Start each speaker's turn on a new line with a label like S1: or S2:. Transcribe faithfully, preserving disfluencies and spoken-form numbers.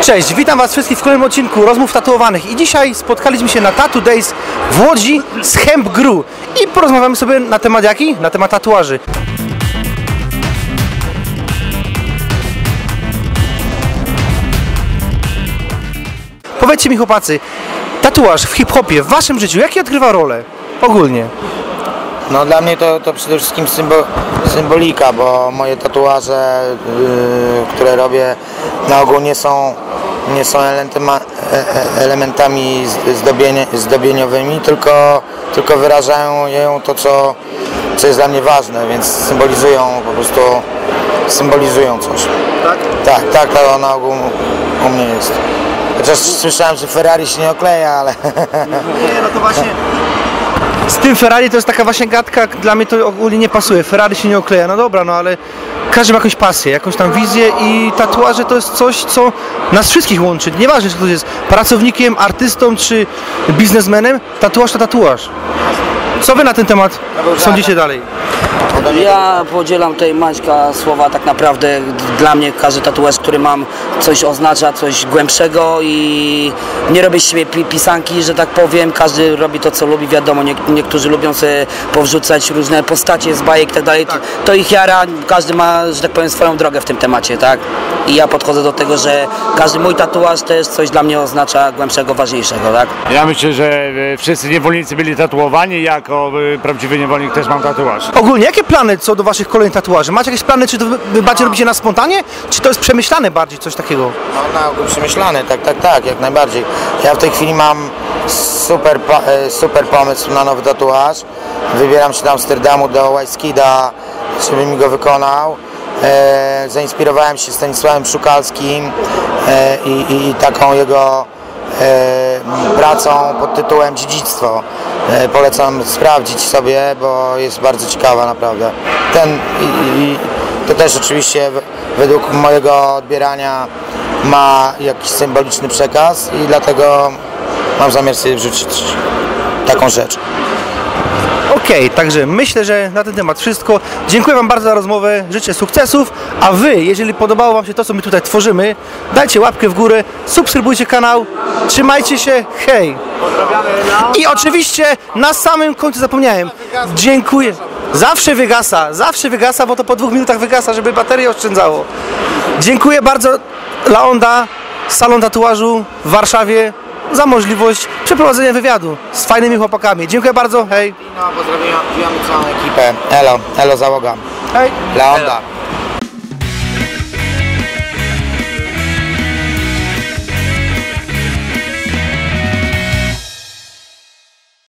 S1: Cześć, witam Was wszystkich w kolejnym odcinku Rozmów Tatuowanych i dzisiaj spotkaliśmy się na Tattoo Days w Łodzi z Hemp Grew i porozmawiamy sobie na temat jaki? Na temat tatuaży. Powiedzcie mi, chłopacy, tatuaż w hip-hopie, w Waszym życiu, jaki odgrywa rolę ogólnie?
S2: No dla mnie to, to przede wszystkim symbol, symbolika, bo moje tatuaże, yy, które robię, na ogół nie są, nie są elementama, e, elementami zdobienie, zdobieniowymi, tylko, tylko wyrażają to, co, co jest dla mnie ważne, więc symbolizują po prostu, symbolizują coś.
S1: Tak?
S2: Tak, tak, to na ogół u mnie jest. Chociaż słyszałem, że Ferrari się nie okleja, ale...
S1: Nie, no to właśnie... Z tym Ferrari to jest taka właśnie gadka, dla mnie to ogólnie nie pasuje. Ferrari się nie okleja, no dobra, no ale każdy ma jakąś pasję, jakąś tam wizję i tatuaże to jest coś, co nas wszystkich łączy. Nieważne, czy ktoś jest pracownikiem, artystą czy biznesmenem, tatuaż to tatuaż. Co Wy na ten temat sądzicie dalej?
S3: Ja podzielam tutaj Maćka słowa, tak naprawdę dla mnie każdy tatuaż, który mam, coś oznacza, coś głębszego i nie robię z siebie pisanki, że tak powiem, każdy robi to, co lubi, wiadomo, nie, niektórzy lubią sobie powrzucać różne postacie z bajek i tak dalej,
S1: Tak.
S3: to ich jara, każdy ma, że tak powiem, swoją drogę w tym temacie, tak? I ja podchodzę do tego, że każdy mój tatuaż też coś dla mnie oznacza głębszego, ważniejszego, tak?
S4: Ja myślę, że wszyscy niewolnicy byli tatuowani, jako prawdziwy niewolnik też mam tatuaż.
S1: Ogólnie, jakie plany co do Waszych kolejnych tatuaży? Macie jakieś plany, czy to Wy bardziej robicie na spontanie, czy to jest przemyślane bardziej, coś takiego?
S2: No, na ogół przemyślane, tak, tak, tak, jak najbardziej. Ja w tej chwili mam super, super pomysł na nowy tatuaż. Wybieram się do Amsterdamu, do Whiskida, żeby mi go wykonał. E, zainspirowałem się Stanisławem Szukalskim e, i, i, i taką jego e, pracą pod tytułem Dziedzictwo. E, polecam sprawdzić sobie, bo jest bardzo ciekawa naprawdę. Ten, i, i, to też oczywiście według mojego odbierania ma jakiś symboliczny przekaz i dlatego mam zamiar sobie wrzucić taką rzecz.
S1: Okej, okay, także myślę, że na ten temat wszystko. Dziękuję Wam bardzo za rozmowę, życzę sukcesów, a Wy, jeżeli podobało Wam się to, co my tutaj tworzymy, dajcie łapkę w górę, subskrybujcie kanał, trzymajcie się, hej! I oczywiście na samym końcu zapomniałem, dziękuję. Zawsze wygasa, zawsze wygasa, bo to po dwóch minutach wygasa, żeby baterię oszczędzało. Dziękuję bardzo Laonda, salon tatuażu w Warszawie, za możliwość przeprowadzenia wywiadu z fajnymi chłopakami. Dziękuję bardzo, hej!
S2: No, pozdrawiamy całą ekipę. Elo, elo załoga.
S1: Hej!
S2: Laonda.